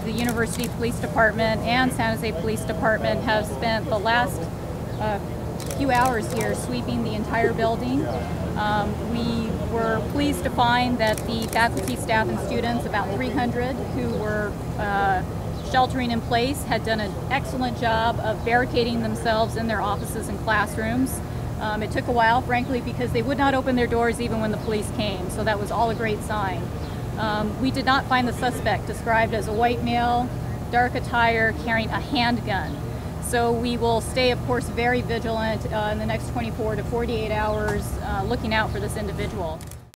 the University Police Department and San Jose Police Department have spent the last few hours here sweeping the entire building. We were pleased to find that the faculty, staff, and students, about 300 who were sheltering in place, had done an excellent job of barricading themselves in their offices and classrooms. It took a while, frankly, because they would not open their doors even when the police came, so that was all a great sign. We did not find the suspect, described as a white male, dark attire, carrying a handgun. So we will stay, of course, very vigilant in the next 24 to 48 hours, looking out for this individual.